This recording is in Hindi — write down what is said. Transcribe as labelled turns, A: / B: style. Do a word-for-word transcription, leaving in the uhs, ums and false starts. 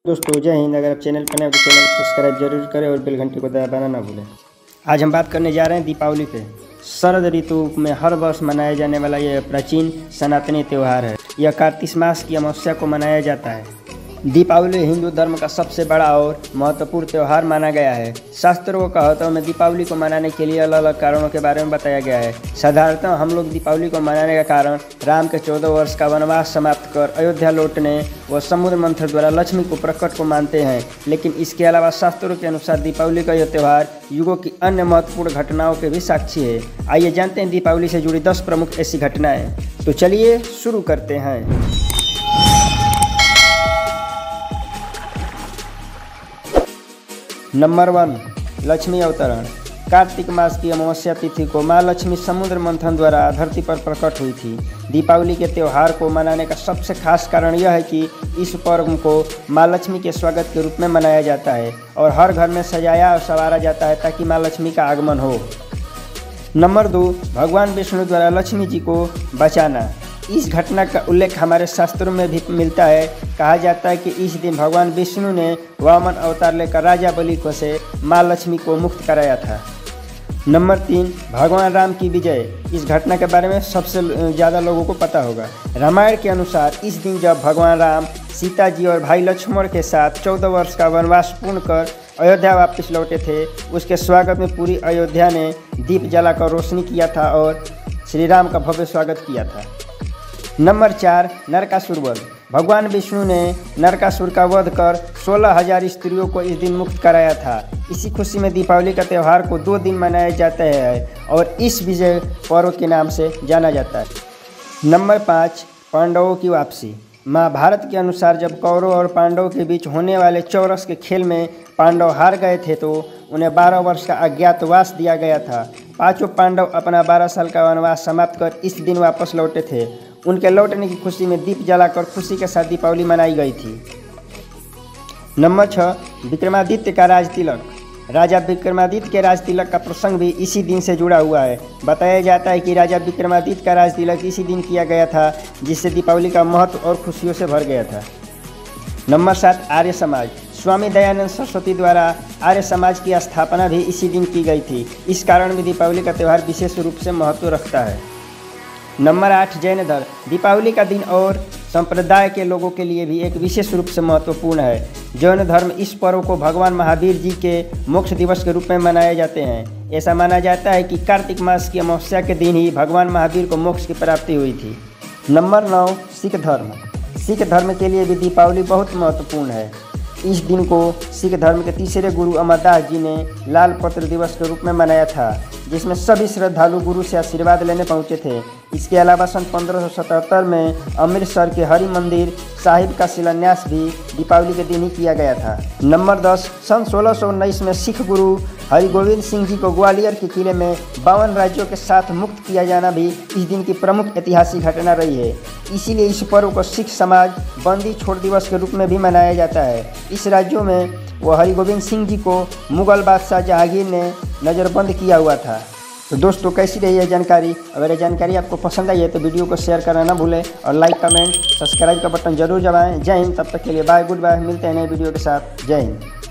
A: दोस्तों जय हिंद। अगर आप चैनल पर नए हो तो चैनल को सब्सक्राइब जरूर करें और बेल घंटी को दबाना ना भूलें। आज हम बात करने जा रहे हैं दीपावली पे। शरद ऋतु में हर वर्ष मनाया जाने वाला यह प्राचीन सनातनी त्यौहार है। यह कार्तिक मास की अमावस्या को मनाया जाता है। दीपावली हिंदू धर्म का सबसे बड़ा और महत्वपूर्ण त्यौहार माना गया है। शास्त्रों को कहतों में दीपावली को मनाने के लिए अलग अलग कारणों के बारे में बताया गया है। साधारणतः हम लोग दीपावली को मनाने का कारण राम के चौदह वर्ष का वनवास समाप्त कर अयोध्या लौटने व समुद्र मंथन द्वारा लक्ष्मी को प्रकट को मानते हैं। लेकिन इसके अलावा शास्त्रों के अनुसार दीपावली का यह त्यौहार युगों की अन्य महत्वपूर्ण घटनाओं के भी साक्षी है। आइए जानते हैं दीपावली से जुड़ी दस प्रमुख ऐसी घटनाएं। तो चलिए शुरू करते हैं। नंबर वन, लक्ष्मी अवतरण। कार्तिक मास की अमावस्या तिथि को माँ लक्ष्मी समुद्र मंथन द्वारा धरती पर प्रकट हुई थी। दीपावली के त्यौहार को मनाने का सबसे खास कारण यह है कि इस पर्व को माँ लक्ष्मी के स्वागत के रूप में मनाया जाता है और हर घर में सजाया और संवारा जाता है ताकि माँ लक्ष्मी का आगमन हो। नंबर दो, भगवान विष्णु द्वारा लक्ष्मी जी को बचाना। इस घटना का उल्लेख हमारे शास्त्रों में भी मिलता है। कहा जाता है कि इस दिन भगवान विष्णु ने वामन अवतार लेकर राजा बलि को से माँ लक्ष्मी को मुक्त कराया था। नंबर तीन, भगवान राम की विजय। इस घटना के बारे में सबसे ज़्यादा लोगों को पता होगा। रामायण के अनुसार इस दिन जब भगवान राम सीता जी और भाई लक्ष्मण के साथ चौदह वर्ष का वनवास पूर्ण कर अयोध्या वापस लौटे थे, उसके स्वागत में पूरी अयोध्या ने दीप जलाकर रोशनी किया था और श्री राम का भव्य स्वागत किया था। नंबर चार, नरकासुर वध। भगवान विष्णु ने नरकासुर का वध कर सोलह हजार स्त्रियों को इस दिन मुक्त कराया था। इसी खुशी में दीपावली का त्यौहार को दो दिन मनाया जाता है और इस विजय पर्व के नाम से जाना जाता है। नंबर पाँच, पांडवों की वापसी। महाभारत के अनुसार जब कौरव और पांडवों के बीच होने वाले चौरस के खेल में पांडव हार गए थे तो उन्हें बारह वर्ष का अज्ञातवास दिया गया था। पांचों पांडव अपना बारह साल का वनवास समाप्त कर इस दिन वापस लौटे थे। उनके लौटने की खुशी में दीप जलाकर खुशी के साथ दीपावली मनाई गई थी। नंबर छः, विक्रमादित्य का राज तिलक। राजा विक्रमादित्य के राज तिलक का प्रसंग भी इसी दिन से जुड़ा हुआ है। बताया जाता है कि राजा विक्रमादित्य का राज तिलक इसी दिन किया गया था, जिससे दीपावली का महत्व और खुशियों से भर गया था। नंबर सात, आर्य समाज। स्वामी दयानंद सरस्वती द्वारा आर्य समाज की स्थापना भी इसी दिन की गई थी। इस कारण भी दीपावली का त्यौहार विशेष रूप से महत्व रखता है। नंबर आठ, जैन धर्म। दीपावली का दिन और संप्रदाय के लोगों के लिए भी एक विशेष रूप से महत्वपूर्ण है। जैन धर्म इस पर्व को भगवान महावीर जी के मोक्ष दिवस के रूप में मनाए जाते हैं। ऐसा माना जाता है कि कार्तिक मास की अमावस्या के दिन ही भगवान महावीर को मोक्ष की प्राप्ति हुई थी। नंबर नौ, सिख धर्म। सिख धर्म के लिए भी दीपावली बहुत महत्वपूर्ण है। इस दिन को सिख धर्म के तीसरे गुरु अमरदास जी ने लाल पत्र दिवस के रूप में मनाया था, जिसमें सभी श्रद्धालु गुरु से आशीर्वाद लेने पहुंचे थे। इसके अलावा सन पंद्रह सौ सतहत्तर में अमृतसर के हरि मंदिर साहिब का शिलान्यास भी दीपावली के दिन ही किया गया था। नंबर दस, सन सोलह सौ उन्नीस में सिख गुरु हरिगोविंद सिंह जी को ग्वालियर के किले में बावन राज्यों के साथ मुक्त किया जाना भी इस दिन की प्रमुख ऐतिहासिक घटना रही है। इसीलिए इस पर्व को सिख समाज बंदी छोड़ दिवस के रूप में भी मनाया जाता है। इस राज्यों में वो हरिगोविंद सिंह जी को मुगल बादशाह जहांगीर ने नज़रबंद किया हुआ था। तो दोस्तों, कैसी रही है जानकारी? अगर ये जानकारी आपको पसंद आई है तो वीडियो को शेयर करना ना भूलें और लाइक, कमेंट, सब्सक्राइब का बटन जरूर दबाएं। जय हिंद। तब तक के लिए बाय, गुड बाय। मिलते हैं नए वीडियो के साथ। जय हिंद।